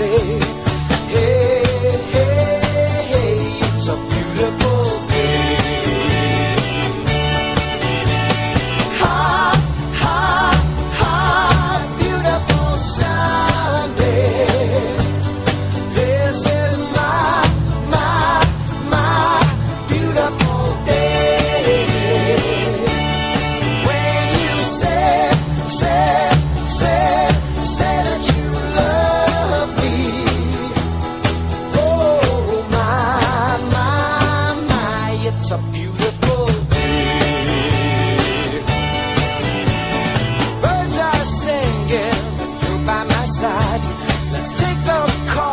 say, hey, hey, hey, it's a beautiful day. Hot, hot, hot, beautiful Sunday. This is my beautiful day. When you say that you love me. Oh my, it's a beautiful day. Birds are singing, you're by my side. Let's take a call.